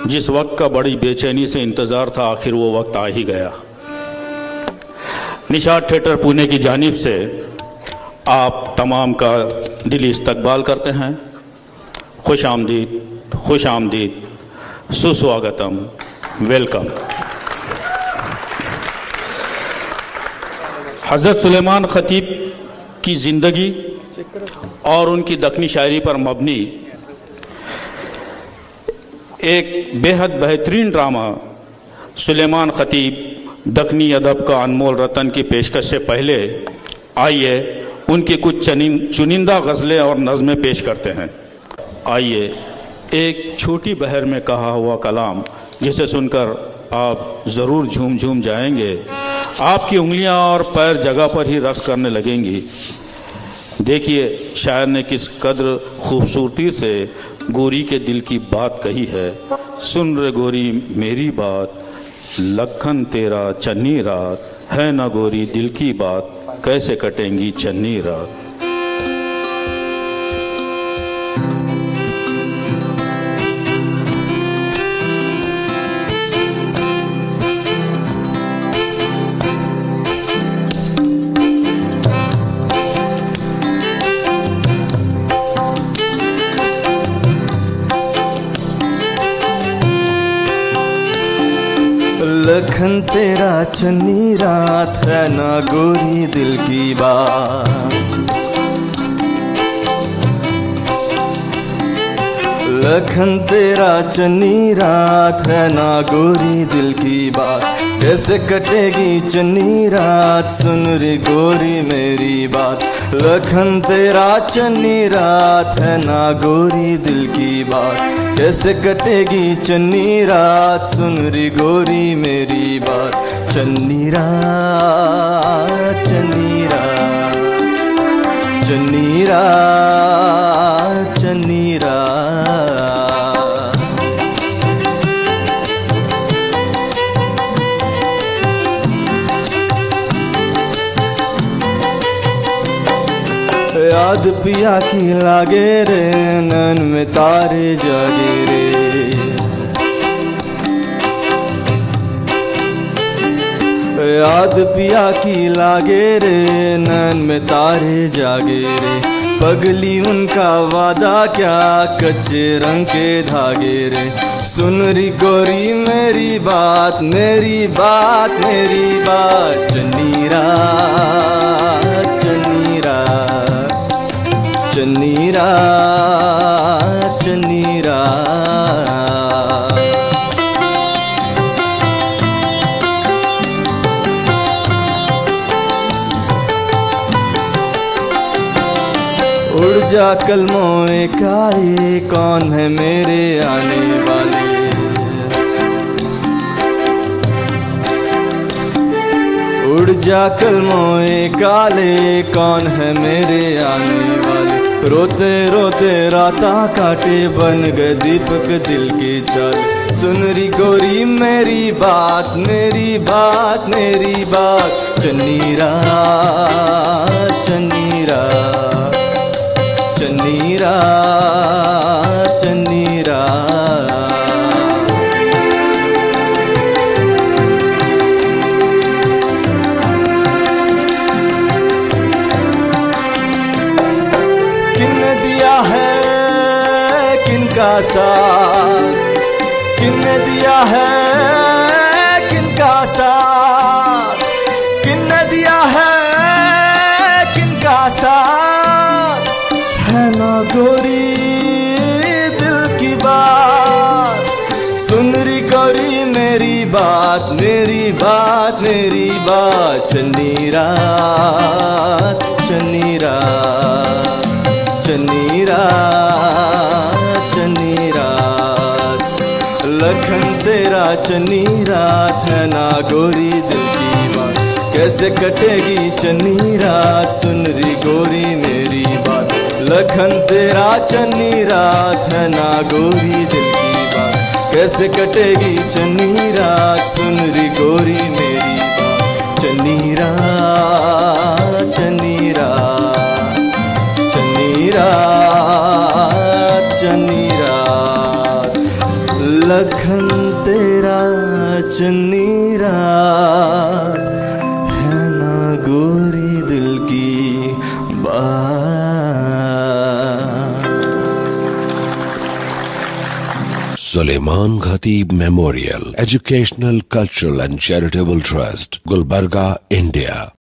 जिस वक्त का बड़ी बेचैनी से इंतज़ार था, आखिर वो वक्त आ ही गया। निषाद थिएटर पुणे की जानिब से आप तमाम का दिली इस्तकबाल करते हैं। खुश आमदीद, सुस्वागतम, वेलकम। हज़रत सुलेमान ख़तीब की ज़िंदगी और उनकी दक्कनी शायरी पर मबनी एक बेहद बेहतरीन ड्रामा सुलेमान ख़तीब दक्कनी अदब का अनमोल रतन की पेशकश से पहले आइए उनकी कुछ चुनिंदा गज़लें और नज़में पेश करते हैं। आइए एक छोटी बहर में कहा हुआ कलाम, जिसे सुनकर आप ज़रूर झूम झूम जाएंगे। आपकी उंगलियां और पैर जगह पर ही रक्स करने लगेंगी। देखिए शायर ने किस कद्र खूबसूरती से गोरी के दिल की बात कही है। सुन रे गोरी मेरी बात, लखन तेरा चन्नी रात, है ना गोरी दिल की बात, कैसे कटेंगी चन्नी रात। लखन तेरा चन्नी रात, है ना गोरी दिल की बात। लखन तेरा चन्नी रात, है ना गोरी दिल की बात, कैसे कटेगी चन्नी रात, सुन रे गोरी मेरी बात। लखन तेरा चन्नी रात, है ना गोरी दिल की बात, कैसे कटेगी चन्नी रात, सुन रे गोरी मेरी बात। चन्नी रात, चन्नी रात, चन्नी रात, चन्नी रात। याद पिया की लागे रे, नैन में तारे जागे रे। याद पिया की लागे रे, नैन में तारे जागे रे। पगली उनका वादा क्या, कच्चे रंग के धागे रे। सुन री गोरी मेरी बात, मेरी बात, मेरी बात। चन्नी रात, चन्नी रात, चन्नी रात, चन्नी रात। उड़ जा कलमों काए, कौन है मेरे आने वाले। उड़ जा कलमों काले, कौन है मेरे आने वाले। रोते रोते राता काटे, बन गए दीपक दिल के चाल। सुन री गोरी मेरी बात, मेरी बात, मेरी बात। चन्नी रात, चन्नी रात, चन्नी रात, चन्नी रात। किन्ने दिया है किनका साथ, किन्ने दिया है किनका साथ, किन्ने दिया है किनका साथ, है ना गोरी दिल की बात। सुन री गोरी मेरी बात, मेरी बात, मेरी बात। चन्नी रात, चन्नी रात, चन्नी रात, चन्नी रात। लखन तेरा चन्नी रात, है ना गोरी दिल की बात, कैसे कटेगी चन्नी रात, सुन री गोरी मेरी बात। लखन तेरा चन्नी रात, है ना गोरी दिल की बात, कैसे कटेगी चन्नी रात, सुन री गोरी मेरी बात। चन्नी रात, चन्नी रात, चन्नी रात, चन्नी रात। लखन तेरा चुन्नीरा है ना गोरी दिल की बात। Suleman Khatib memorial educational, cultural and charitable trust, Gulbarga, India.